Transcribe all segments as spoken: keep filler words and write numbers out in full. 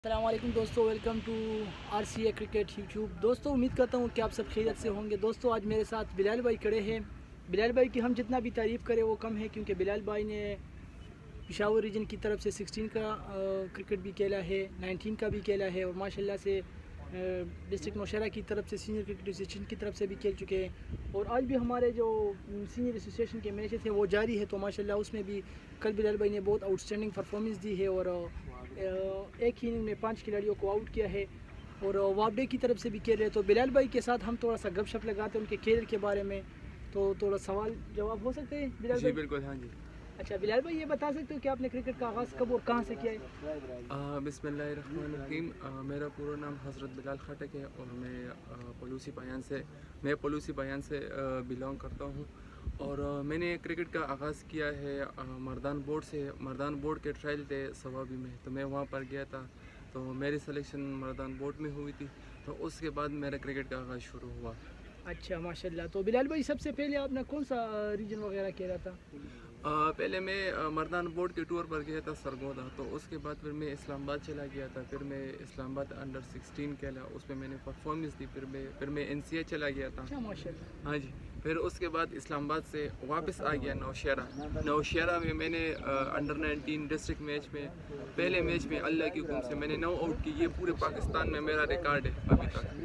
السلام علیکم دوستو، welcome to R C A cricket YouTube. دوستو امید کرتا ہوں کہ آپ سب خیریت سے ہوں گے۔ دوستو آج میرے ساتھ بلال بھائی کھڑے ہیں۔ بلال بھائی کی ہم جتنا بھی تعریف کریں وہ کم ہے، کیونکہ بلال بھائی نے پشاور ریجن کی طرف سے سکسٹین کا کرکٹ بھی کھیلا ہے، نائنٹین کا بھی کھیلا ہے، اور ماشاءاللہ سے ڈسٹرکٹ نوشہرہ کی طرف سے سینئر کرکٹ ایسوسیشن کی طرف سے بھی کھیل چکے ہیں، اور آج بھی ہمارے جو سینئر ایسوسیشن کے میچز ہیں وہ جاری ہے، تو ماشاءاللہ اس میں بھی کل بلال بھائی نے بہت آؤٹ اسٹینڈنگ پرفارمنس دی ہے، اور ایک ہی اننگ میں پانچ کھلاڑیوں کو آؤٹ کیا ہے، اور وابڈے کی طرف سے بھی کھیل رہے ہیں۔ تو بلال بھائی کے ساتھ ہم تھوڑا سا گپ شپ لگاتے ہیں ان کے کھیل کے بارے میں، تو تھوڑا سوال جواب ہو سکتے ہیں بلال بھائی؟ جی بالکل، ہاں جی۔ اچھا بلال بھائی، یہ بتا سکتے ہو کہ آپ نے کرکٹ کا آغاز کب اور کہاں سے کیا ہے؟ بسم اللہ الرحمن الرحیم۔ میرا پورا نام حضرت بلال خٹک ہے، اور میں پولوسی بیان سے میں پولوسی بیان سے بلانگ کرتا ہوں، اور میں نے کرکٹ کا آغاز کیا ہے مردان بورڈ سے۔ مردان بورڈ کے ٹرائل تھے ثوابی میں، تو میں وہاں پر گیا تھا، تو میری سلیکشن مردان بورڈ میں ہوئی تھی، تو اس کے بعد میرا کرکٹ کا آغاز شروع ہوا۔ اچھا ماشاءاللہ۔ تو بلال بھائی سب سے پہلے آپ نے کون سا ریجن وغیرہ کھیلا تھا؟ پہلے میں مردان بورڈ کے ٹور پر گیا تھا سرگودا، تو اس کے بعد پھر میں اسلام آباد چلا گیا تھا، پھر میں اسلام آباد انڈر سکسٹین کھیلا، اس میں میں نے پرفارمنس دی، پھر میں پھر میں این سی اے چلا گیا تھا۔ ماشاءاللہ۔ ہاں جی، پھر اس کے بعد اسلام آباد سے واپس آ گیا نوشہرہ۔ نوشہرہ میں میں نے انڈر نائنٹین ڈسٹرکٹ میچ میں پہلے میچ میں اللہ کی حکم سے میں نے نو آؤٹ کی، یہ پورے پاکستان میں میرا ریکارڈ ہے ابھی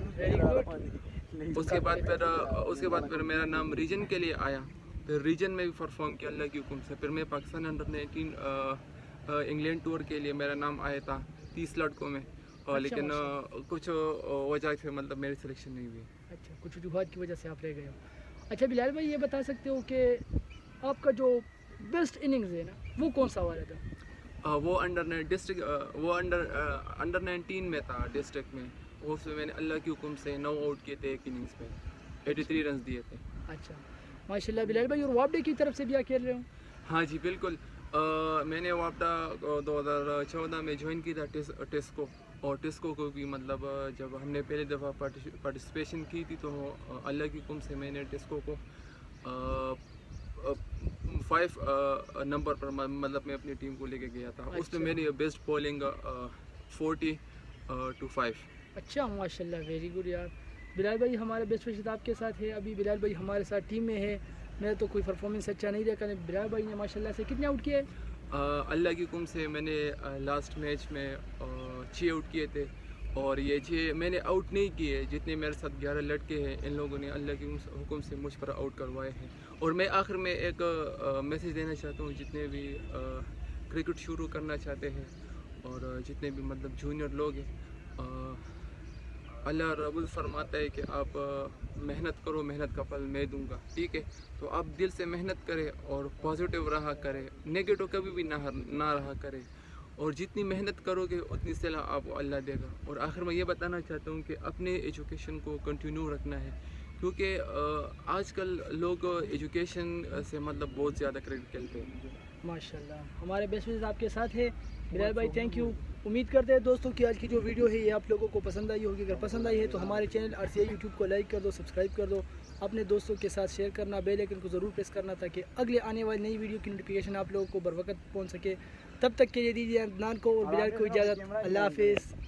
تک۔ اس کے بعد پھر اس کے بعد پھر میرا نام ریجن کے لیے آیا، پھر ریجن میں بھی پرفارم کیا اللہ کی حکم سے، پھر میں Pakistan under nineteen England tour کے لیے میرا نام آیا تھا تیس لڑکوں میں، لیکن کچھ وجہ سے مطلب میری سلیکشن نہیں ہوئی۔ اچھا، کچھ وجوہات کی وجہ سے آپ رہ گئے ہو۔ اچھا بلال بھائی، یہ بتا سکتے ہو کہ آپ کا جو بیسٹ اننگز ہے نا وہ کون سا والا تھا؟ وہ انڈر ڈسٹرکٹ وہ انڈر انڈر نائنٹین میں تھا ڈسٹرکٹ میں، اس میں میں نے اللہ کی حکم سے نو آؤٹ کیے تھے ایک اننگز میں، ایٹی تھری رنز دیے تھے۔ اچھا ماشاءاللہ بلال بھائی، اور وابڈے کی طرف سے بھی کھیل رہے ہوں؟ ہاں جی بالکل، میں نے واپڈا دو ہزار چودہ میں جوائن کی تھا ٹیسکو، اور ٹیسکو کو بھی مطلب جب ہم نے پہلی دفعہ پارٹیسپیشن کی تھی تو اللہ کی حکم سے میں نے ٹیسکو کو فائیو نمبر پر مطلب میں اپنی ٹیم کو لے کے گیا تھا، اس میں میری best bowling forty two five. اچھا ماشاءاللہ، ویری گڈ یار۔ بلال بھائی ہمارے بیسٹ وشز آپ کے ساتھ ہے، ابھی بلال بھائی ہمارے ساتھ ٹیم میں ہے، میرا تو کوئی پرفارمنس اچھا نہیں رہا، بلال بھائی نے ماشاءاللہ سے کتنے آؤٹ کیے؟ اللہ کی حکم سے میں نے لاسٹ میچ میں چھ آؤٹ کیے تھے، اور یہ چھ میں نے آؤٹ نہیں کیے، جتنے میرے ساتھ گیارہ لڑکے ہیں ان لوگوں نے اللہ کی حکم سے مجھ پر آؤٹ کروائے ہیں۔ اور میں آخر میں ایک میسیج دینا چاہتا ہوں جتنے بھی کرکٹ شروع کرنا چاہتے ہیں، اور جتنے بھی مطلب جونیئر لوگ ہیں، اللہ رب فرماتا ہے کہ آپ محنت کرو، محنت کا پھل میں دوں گا، ٹھیک ہے؟ تو آپ دل سے محنت کریں اور پازیٹیو رہا کریں، نیگیٹو کبھی بھی نہ نہ رہا کریں، اور جتنی محنت کرو گے اتنی صلاح آپ کو اللہ دے گا۔ اور آخر میں یہ بتانا چاہتا ہوں کہ اپنے ایجوکیشن کو کنٹینیو رکھنا ہے، کیونکہ آج کل لوگ ایجوکیشن سے مطلب بہت زیادہ کرکٹ کھیلتے ہیں۔ ماشاءاللہ، ہمارے بیسٹ وشز آپ کے ساتھ ہے بلال بھائی، تھینک یو۔ امید کرتے ہیں دوستوں کہ آج کی جو ویڈیو ہے یہ آپ لوگوں کو پسند آئی ہوگی، اگر پسند آئی ہے تو ہمارے channel R C A YouTube کو لائک کر دو، سبسکرائب کر دو، اپنے دوستوں کے ساتھ شیئر کرنا، بیل آئیکن کو ضرور پریس کرنا تاکہ اگلے آنے والی نئی ویڈیو کی نوٹیفیکیشن آپ لوگوں کو بر وقت پہنچ سکے۔ تب تک کے لیے دیجیے عدنان کو اور بلال کو اجازت، اللہ حافظ۔